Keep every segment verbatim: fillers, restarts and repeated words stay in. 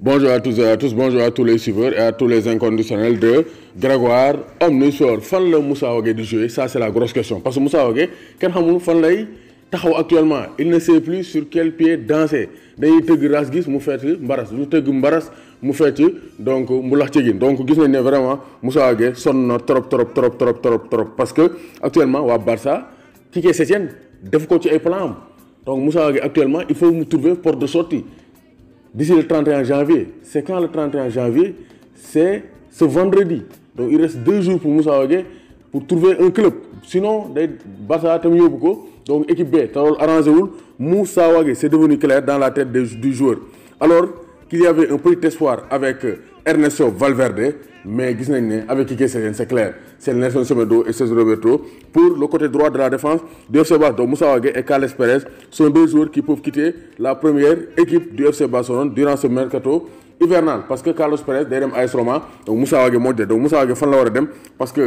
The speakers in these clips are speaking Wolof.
Bonjour à tous et à tous, bonjour à tous les suiveurs et à tous les inconditionnels de Grégoire Omnisport. Fan la Moussa Wagué di jouer, ça c'est la grosse question. Parce que Moussa Wagué, kenn xamul fan lay taxaw actuellement. Il ne sait plus sur quel pied danser. Dañuy tëgg ras gis mu fett mbaras, ñu tëgg mbaras mu fett donc mbulax ci gin. Donc gis nañ ne vraiment Moussa Wagué sonn na trop trop trop trop trop trop parce que actuellement waa Barça Quique Setién def ko ci ay plan am. Donc Moussa Wagué actuellement il faut mu trouver porte de sortie. D'ici le trente et un janvier. C'est quand le trente et un janvier? C'est ce vendredi. Donc il reste deux jours pour Moussa Wagué pour trouver un club. Sinon, day Barça tam yóbbu ko donc équipe B te loolu arrangé wul Moussa Wagué, c'est devenu clair dans la tête de, du joueur. Alors qu'il y avait un petit espoir avec Ernesto Valverde, mais gis nañ ne avec Quique Setién c'est clair. C'est Nelson Semedo et César Roberto pour le côté droit de la défense du F C Barcelone. Donc Moussa Wagué et Carles Pérez sont deux joueurs qui peuvent quitter la première équipe du F C Barcelone durant ce mercato hivernal. Parce que Carlos Pérez day dem A S Roma donc Moussa Wagué moo de donc Moussa Wagué fan la war a dem parce que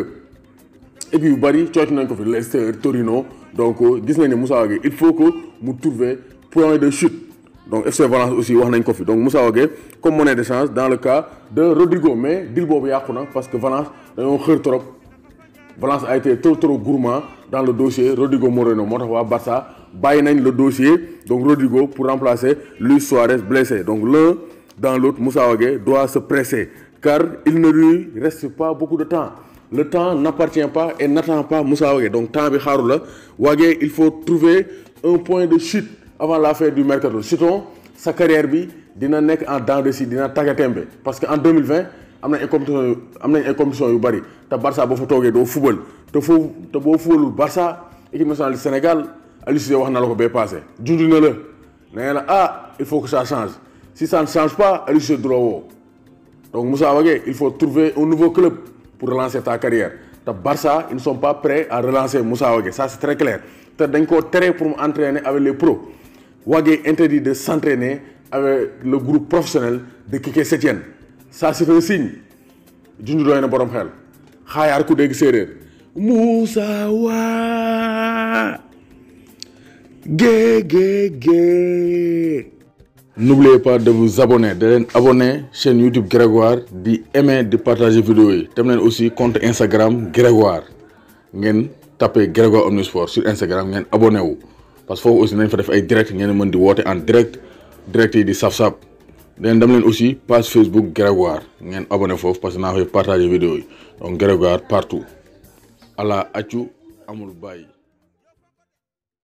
et puis yu bëri cooc nañ ko fi Leicester, Torino donc gis nañ ne Moussa Wagué il faut que mu trouver point de chute. Donc F C Valence aussi wax nañ ko fi donc Moussa Wagué comme monnaie d'échange dans le cas de Rodrigo mais deal boobu yàqu na parce que Valence dañoo xër trop. Valence a été trop trop gourmand dans le dossier Rodrigo Moreno moo tax waa Barça bàyyi nañ le dossier donc Rodrigo pour remplacer Luis Suarez blessé donc l'un dans l'autre Moussa Wagué doit se presser car il ne lui reste pas beaucoup de temps. Le temps n'appartient pas et n'attend pas Moussa Wagué donc temps bi xaaru la Wagué il faut trouver un point de chute avant la fin du mercato sinon sa carrière bi dina nekk en dents de scie dina taggatémbe parce que en deux mille vingt am nañ ay compétition am nañ ay compétition yu bëri te Barça boo fa toogee doo fubal te foofu te boo fubalul Barça équipe nationale du Sénégal Aliou Cissé wax na la ko bee passé junj na la nee na ah il faut que ça change si ça ne change pas Aliou Cissé du la woo donc Moussa Wagué il faut trouver un nouveau club pour relancer ta carrière te Barça ils ne sont pas prêts à relancer Moussa Wagué ça c'est très clair te dañ koo tere pour mu entraîner avec les pros Wagué interdit de s'entraîner avec le groupe professionnel de Quique Setién. Ça c'est un signe junj doy na borom xel xaayaar ku dégg séeréer Moussa Wagué gé gé. N'oubliez pas de vous abonner de leen abonner chaîne YouTube Grégoire di aimer di partager vidéo yi dem leen aussi compte Instagram Grégoire ngeen tapé Grégoire Omnisport sur Instagram ngeen abonné wu parce que foofu aussi nañ fa def ay direct ngeen mën di woote en direct direct yi di saf-saf. den dem leen aussi page Facebook Grégoire ngeen abonné foofu parce que naa koy partager vidéo yi donc Grégoire partout ala accu amul bàyyi